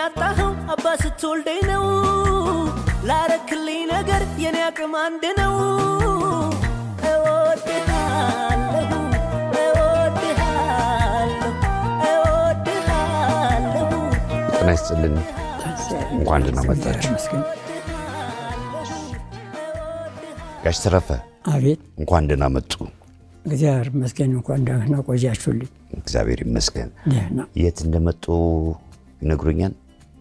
ያጣኸው አባ ስትወልደኝ ነው ላረክልኝ ነገር የኔ አቅም አንድ ነው ናይስልን እንኳን ደህና መጣችሁ ጋሽ ተረፈ አቤት እንኳን ደህና መጡ እግዚአብሔር ይመስገን እንኳን ደህና ቆያችሁልኝ እግዚአብሔር ይመስገን ደህና የት እንደመጡ ይነግሩኛል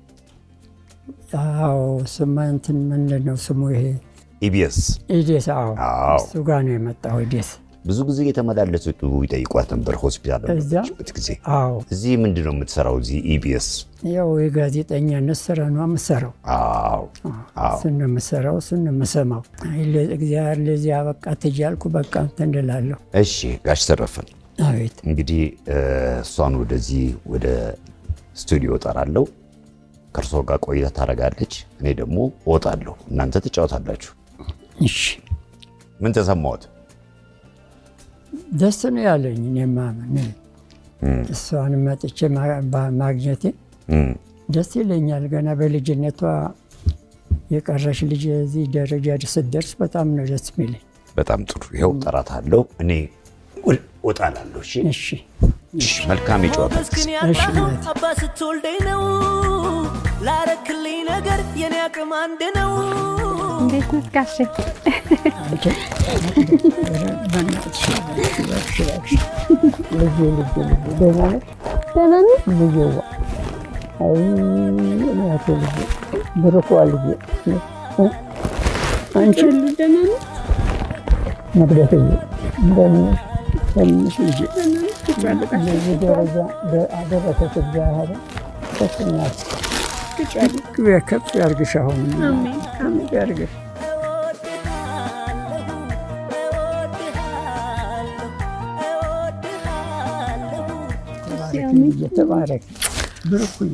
አዎ ስማንትን ምንድነው ስሙ ይሄ ኢቢኤስ አዎ እሱ ጋር ነው የመጣው ኢቢኤስ ብዙ ጊዜ የተመላለሱ ይጠይቋት ነበር ሆስፒታል በበት ጊዜ አዎ እዚህ ምንድነው የምትሰራው እዚህ ኢቢኤስ ያው የጋዜጠኛነት ስራ ነው የምሰራው አዎ ስንመሰራው ስንመሰማው እግዚአብሔር ለዚህ አበቃ ተጃልኩ በቃ እንተንደላለሁ እሺ ጋሽ ተረፈ አቤት እንግዲህ እሷን ወደዚህ ወደ ስቱዲዮ ጠራለሁ ከርሶ ጋር ቆይታ ታረጋለች እኔ ደግሞ ወጣለሁ እናንተ ተጫወታላችሁ እሺ ምን ተሰማዎት ደስ ነው ያለኝ እኔማ እሷን መጥቼ ማግኘቴ ደስ ይለኛል ገና በልጅነቷ የቀረሽ ልጅ እዚህ ደረጃ ስትደርስ በጣም ነው ደስ የሚለኝ በጣም ጥሩ ይሄው ጠራታለሁ እኔ ወጣላለሁ እሺ መልካም ይጫወታ እሺ አባ ስትወልደኝ ነው ላረክልኝ ነገር የኔ አቅም አንድ ነው እንዴት ነህ ጋሼ ከፍ ያርግሽ አሁን አሜን ያርግሽ የተባረክ ብሩክኝ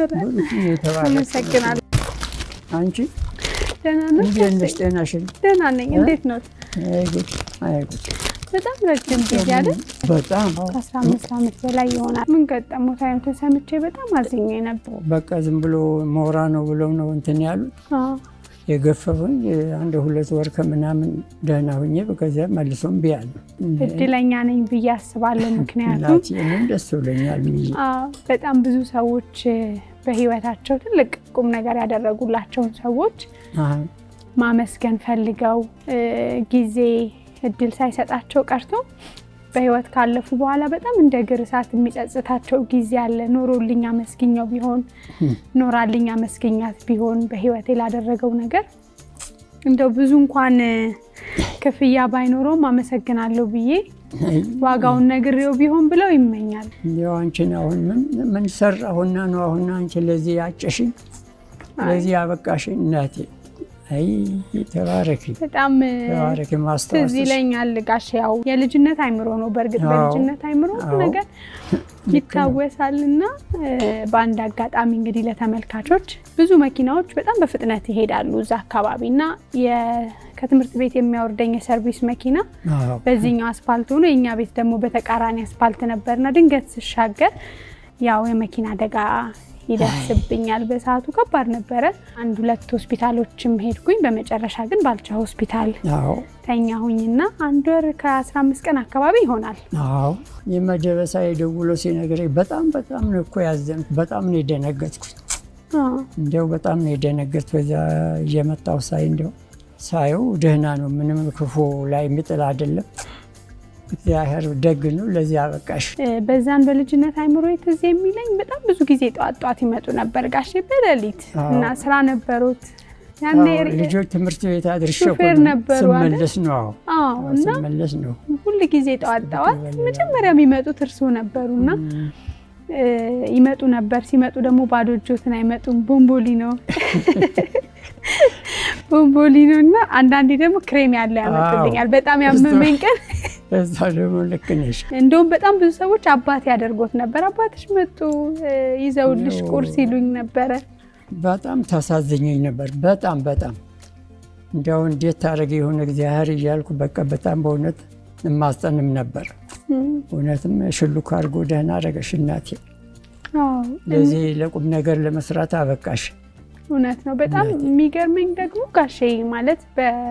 አመሰግናለሁ አንቺ ደህና ነሽ ደህና ነኝ እንዴት ነው አይጉት በጣም ረጅም ጊዜ አይደል በጣም 15 ዓመት በላይ ይሆናል ምን ገጠመው ታይቶ ሰምቼ በጣም አዝኜ ነበር በቃ ዝም ብሎ ሞራ ነው ብለው ነው እንትን ያሉት የገፈፈኝ አንድ ሁለት ወር ከምናምን ደህና ሆኜ በከዛ መልሶም ቢያል እድለኛ ነኝ ብዬ አስባለሁ ምክንያቱም እኔም ደስ ብሎኛል በጣም ብዙ ሰዎች በህይወታቸው ትልቅ ቁም ነገር ያደረጉላቸውን ሰዎች ማመስገን ፈልገው ጊዜ እድል ሳይሰጣቸው ቀርቶ በህይወት ካለፉ በኋላ በጣም እንደ ግርሳት የሚጸጽታቸው ጊዜ አለ ኖሮልኛ መስግኛው ቢሆን ኖራልኛ መስግኛት ቢሆን በህይወቴ ላደረገው ነገር እንደው ብዙ እንኳን ከፍያ ባይኖረው ማመሰግናለሁ ብዬ ዋጋውን ነግሬው ቢሆን ብለው ይመኛል ያው አንቺን አሁን ምን ሰራሁና ነው አሁን አንቺ ለዚህ ያጨሽኝ ለዚህ ያበቃሽ እናቴ አይ ተባረኪ በጣም ተባረኪ ማስተዋል እዚህ ለኛል ጋሽ ያው የልጅነት አይምሮ ነው በርግጥ በልጅነት አይምሮ ነገር ይታወሳልና በአንድ አጋጣሚ እንግዲህ ለተመልካቾች ብዙ መኪናዎች በጣም በፍጥነት ይሄዳሉ እዛ አካባቢና ከትምህርት ቤት የሚያወርደኝ የሰርቪስ መኪና በዚህኛው አስፋልት ሆኖ የኛ ቤት ደግሞ በተቃራኒ አስፋልት ነበርና ድንገት ሲሻገር ያው የመኪና አደጋ ይደርስብኛል በሰዓቱ ከባድ ነበር አንድ ሁለት ሆስፒታሎችም ሄድኩኝ በመጨረሻ ግን ባልቻ ሆስፒታል ተኛሁኝና አንድ ወር ከ15 ቀን አካባቢ ይሆናል የመጀበሳ የደውሎ ሲነግረኝ በጣም ነው እኮ ያዘንኩ በጣም ነው የደነገጥኩት እንደው በጣም ነው የደነገጥኩት በዛ የመጣው ሳይው ደህና ነው ምንም ክፉ ላይ የሚጥል አይደለም እግዚአብሔር ደግ ነው ለዚህ አበቃሽ በዛን በልጅነት አይምሮ የተዘ የሚለኝ በጣም ብዙ ጊዜ ጧት ይመጡ ነበር ጋሼ በሌሊት እና ስራ ነበሩት ያኔ ልጆች ትምህርት ቤት አድርሸው ስመለስ ነው ሁሉ ጊዜ ጧት መጀመሪያ የሚመጡት እርሱ ነበሩና ይመጡ ነበር ሲመጡ ደግሞ ባዶ እጆትን አይመጡም ቦምቦሊኖና አንዳንዴ ደግሞ ክሬም ያለ ያመጡልኛል በጣም ያመመኝ ቀን እዛ ደግሞ ልክ ነሽ እንደውም በጣም ብዙ ሰዎች አባቴ ያደርጎት ነበር አባትሽ መጡ ይዘውልሽ ቁርስ ይሉኝ ነበር በጣም ታሳዝኘኝ ነበር በጣም እንደው እንዴት ታረጊ ይሁን እግዚአብሔር ይያልኩ በቃ በጣም በእውነት ማስጠንም ነበር እውነትም ሽሉክ አርጎ ደህና አረገሽ እናቴ ለዚህ ለቁም ነገር ለመስራት አበቃሽ። እውነት ነው። በጣም የሚገርመኝ ደግሞ ጋሼ ማለት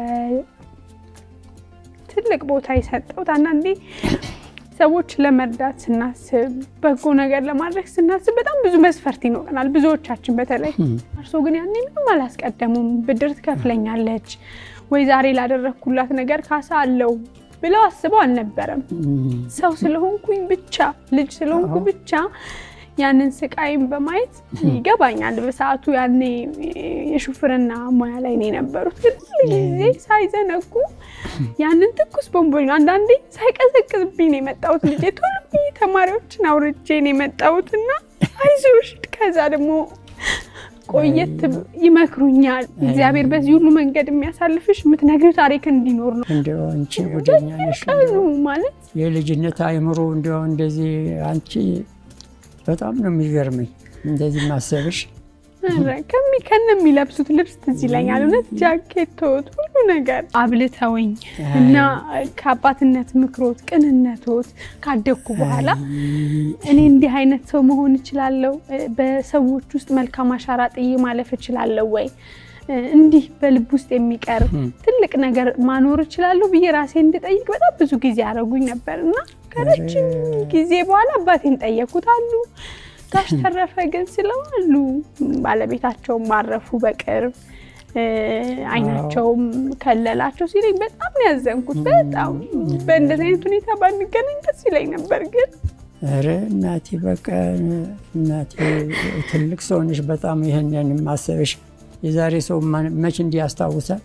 በትልቅ ቦታ የሰጠሁት አንዳንዴ ሰዎች ለመርዳት ስናስብ በጎ ነገር ለማድረግ ስናስብ በጣም ብዙ መስፈርት ይኖረናል ብዙዎቻችን በተለይ እርሶ ግን ያኔ ምንም አላስቀደሙም ብድር ትከፍለኛለች ወይ ዛሬ ላደረኩላት ነገር ካሳ አለው ብለው አስበው አልነበረም ሰው ስለሆንኩኝ ብቻ ልጅ ስለሆንኩ ብቻ ያንን ስቃይም በማየት ይገባኛል በሰዓቱ ያኔ የሹፍርና ሙያ ላይ ነበሩት ግን ጊዜ ሳይዘነጉ ያንን ትኩስ ቦምቦኝ አንዳንዴ ሳይቀዘቅዝብኝ ነው የመጣሁት ልጄ ቶሎ ተማሪዎችን አውርጄ ነው የመጣሁትና አይዞሽ ከዛ ደግሞ ቆየት ይመክሩኛል እግዚአብሔር በዚህ ሁሉ መንገድ የሚያሳልፍሽ ምትነግሪው ታሪክ እንዲኖር ነው እንደው አንቺ ጉደኛ ነሽ ማለት የልጅነት አይምሮ እንደው እንደዚህ አንቺ በጣም ነው የሚገርመኝ እንደዚህ ማሰብሽ ከነም የሚለብሱት ልብስ ትዝ ይለኛል እውነት ጃኬቶት ሁሉ ነገር አብልተውኝ እና ከአባትነት ምክሮት ቅንነቶት ካደኩ በኋላ እኔ እንዲህ አይነት ሰው መሆን እችላለሁ በሰዎች ውስጥ መልካም አሻራ ጥዬ ማለፍ እችላለሁ ወይ እንዲህ በልብ ውስጥ የሚቀር ትልቅ ነገር ማኖር እችላለሁ በየራሴ እንድጠይቅ በጣም ብዙ ጊዜ ያረጉኝ ነበርና ከረጅም ጊዜ በኋላ አባቴን ጠየቁት አሉ ጋሽ ተረፈ ግን ስለዋሉ ባለቤታቸው ማረፉ በቅርብ አይናቸውም ከለላቸው ሲለኝ በጣም ያዘንኩት በጣም በእንደዚህ አይነት ሁኔታ ባንገናኝ ደስ ይለኝ ነበር ግን አረ እናቴ በቃ እናቴ ትልቅ ሰው ነሽ በጣም ይሄንን ማሰብሽ የዛሬ ሰው መች እንዲያስታውሳል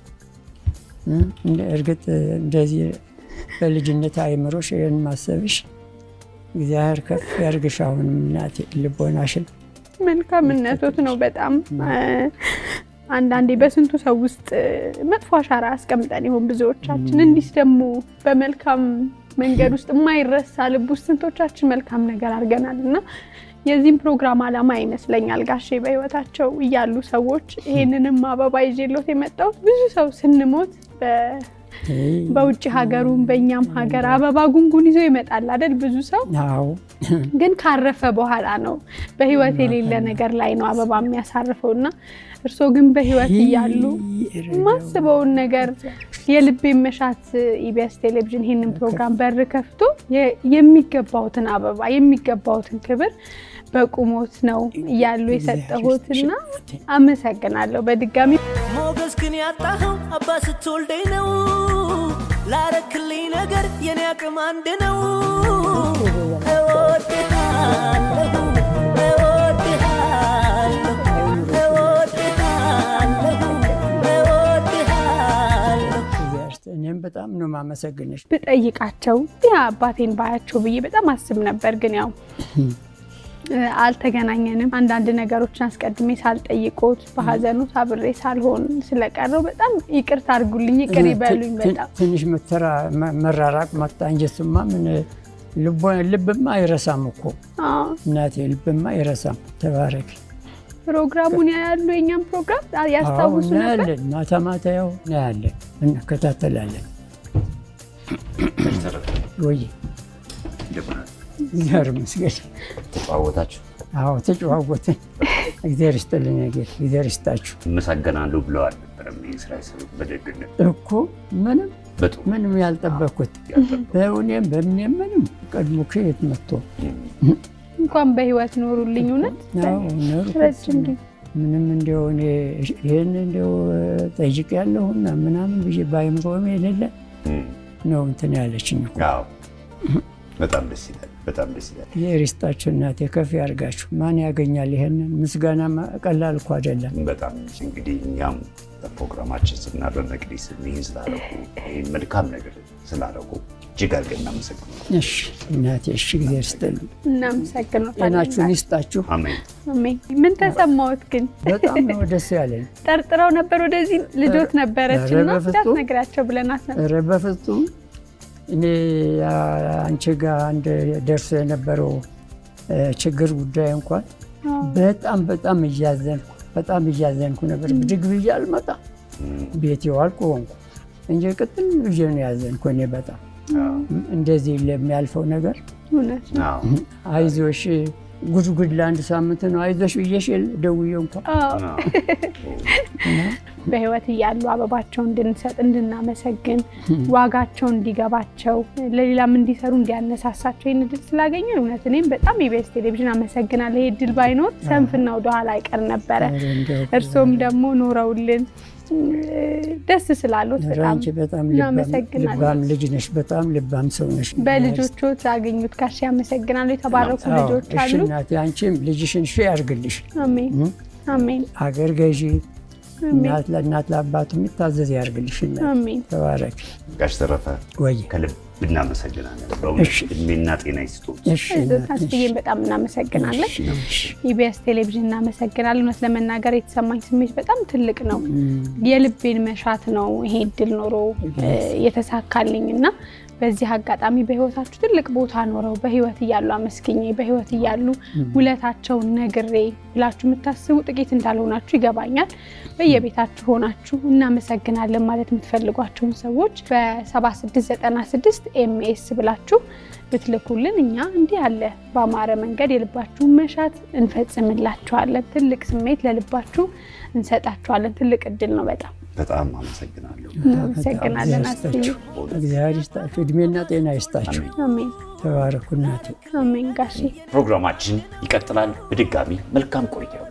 እርግጥ እንደዚህ በልጅነት አይምሮሽ ይሄን ማሰብሽ እግዚአብሔር ከፍ ያርግሽ አሁንም እናቴ ልቦናሽን መልካምነቶት ነው በጣም አንዳንዴ በስንቱ ሰው ውስጥ መጥፎ አሻራ አስቀምጠን ይሁን ብዙዎቻችን እንዲስ ደግሞ በመልካም መንገድ ውስጥ የማይረሳ ልብ ውስጥ ስንቶቻችን መልካም ነገር አርገናልና የዚህም ፕሮግራም አላማ ይመስለኛል ጋሼ በህይወታቸው ይያሉ ሰዎች ይሄንንም አበባ ይዤሎት የመጣው ብዙ ሰው ስንሞት በውጭ ሀገሩን በእኛም ሀገር አበባ ጉንጉን ይዞ ይመጣል አይደል ብዙ ሰው አዎ ግን ካረፈ በኋላ ነው በህይወት የሌለ ነገር ላይ ነው አበባ የሚያሳርፈውና እርሶ ግን በህይወት ይያሉ ማስበውን ነገር የልብ መሻት ኢቢኤስ ቴሌቪዥን ይሄንን ፕሮግራም በር ከፍቶ የሚገባውትን አበባ የሚገባውትን ክብር በቁሞት ነው ያሉ የሰጠሁትና አመሰግናለሁ በድጋሚ ሞገስ ግን ያጣኸው አባ ስትወልደኝ ነው ላረክልኝ ነገር የኔ አቅም አንድ ነው እኔም በጣም ነው ማመሰግንሽ ብጠይቃቸው ያ አባቴን ባያቸው ብዬ በጣም አስብ ነበር ግን ያው አልተገናኘንም አንዳንድ ነገሮችን አስቀድሜ ሳልጠይቆት በሐዘኑ አብሬ ሳልሆን ስለቀረው በጣም ይቅርታ አድርጉልኝ ይቅር ይበሉኝ በጣም ትንሽ መራራቅ መጣ እንጂማ ምን ልብማ አይረሳም እኮ እናቴ ልብማ አይረሳም ተባረክ ፕሮግራሙን ያያሉ የኛም ፕሮግራም ያስታውሱ ነበር ማታ ማታ ያው ያያለን እንከታተላለን ወይ እግዚአብሔር ይመስገን ተጫወታችሁ አዎ ተጫወትን እግዚአብሔር ይስጥልኝ እግዚአብሔር ይስጣችሁ መሰገናለሁ ብለዋል በእስራኤል በደግነት እኮ ምንም ያልጠበቁት በእውነም በምንም ምንም ቀድሞ ከየት መጥቶ እንኳን በህይወት ኖሩልኝ እውነት ረጅም ምንም እንደው ይሄን እንደው ጠይቅ ያለውና ምናምን ብዬ ባይምሮም የሌለ ነው እንትን ያለችኝ እኮ አዎ በጣም ደስ ይላል በጣም ደስ ይላል የሪስታችሁ እናቴ ከፍ ያርጋችሁ ማን ያገኛል ይሄንን ምስጋና ቀላል እኮ አይደለም በጣም እንግዲህ እኛም በፕሮግራማችን ስና በመቅደስ ይህን ስላደረጉ ይህን መልካም ነገር ስላደረጉ እጅግ አድርገን እናመሰግናለን እሺ እናቴ እሺ እግዚአብሔር ይስጥልኝ እናመሰግናለን ጤናችሁን ይስጣችሁ አሜን አሜን ምን ተሰማዎት ግን በጣም ነው ደስ ያለኝ ጠርጥረው ነበር ወደዚህ ልጆት ነበረችና እንዳትነግራቸው ብለናት ነበር ኧረ በፍጹም እኔ አንቺ ጋር አንድ ደርሶ የነበረው ችግር ጉዳይ እንኳን በጣም እያዘንኩ ነበር ብድግ ብዬ አልመጣም ቤት ይዋልኩ ሆንኩ እንጂ ቅጥል ብዬ ነው ያዘንኩ እኔ በጣም እንደዚህ ለሚያልፈው ነገር እውነት አይዞሽ ጉድጉድ ለአንድ ሳምንት ነው አይዞሽ ብዬሽ ደውዬ እንኳን በህይወት እያሉ አበባቸውን እንድንሰጥ እንድናመሰግን ዋጋቸው እንዲገባቸው ለሌላም እንዲሰሩ እንዲያነሳሳቸው ይህን እድል ስላገኘን እውነት እኔም በጣም ኢቢኤስ ቴሌቪዥን አመሰግናለሁ። ይሄ እድል ባይኖር ሰንፍና ወደ ኋላ አይቀር ነበረ። እርሶም ደግሞ ኖረውልን ደስ ስላሉት በጣም ልባም ልጅ ነሽ፣ በጣም ልባም ሰው ነሽ። በልጆቹት አገኙት ጋሽ ያመሰግናለሁ። የተባረኩ ልጆች አሉ። እናቴ አንቺም ልጅሽን ሺ ያርግልሽ። አሜን አሜን። አገር ገዢ እናት ለእናት ለአባቱ የሚታዘዝ ያርግልሽ። አሜን። ተባረክ ጋሽ ተረፈ ወይ ከልብ እናመሰግናለን። በእውነት እድሜና ጤና ይስጡ። እሺ ታስቢዬን በጣም እናመሰግናለን። ኢቢኤስ ቴሌቪዥን እናመሰግናለን። እውነት ለመናገር የተሰማኝ ስሜት በጣም ትልቅ ነው። የልቤን መሻት ነው ይሄ እድል ኖሮ የተሳካልኝና በዚህ አጋጣሚ በህይወታችሁ ትልቅ ቦታ ኖረው በህይወት ይያሉ አመስግኜ በህይወት ይያሉ ውለታቸውን ነግሬ ብላችሁ የምታስቡ ጥቂት እንዳልሆናችሁ ይገባኛል። በየቤታችሁ ሆናችሁ እናመሰግናለን ማለት የምትፈልጓቸውን ሰዎች በ7696 ኤምኤስ ብላችሁ ብትልኩልን እኛ እንዲህ አለ በአማረ መንገድ የልባችሁን መሻት እንፈጽምላችኋለን። ትልቅ ስሜት ለልባችሁ እንሰጣችኋለን። ትልቅ እድል ነው። በጣም አመሰግናለሁ። እናመሰግናለን። እግዚአብሔር ይስጣችሁ፣ እድሜና ጤና ይስጣችሁ። አሜን። ተባረኩ እናቴ። አሜን ጋሼ። ፕሮግራማችን ይቀጥላል። በድጋሚ መልካም ቆይታ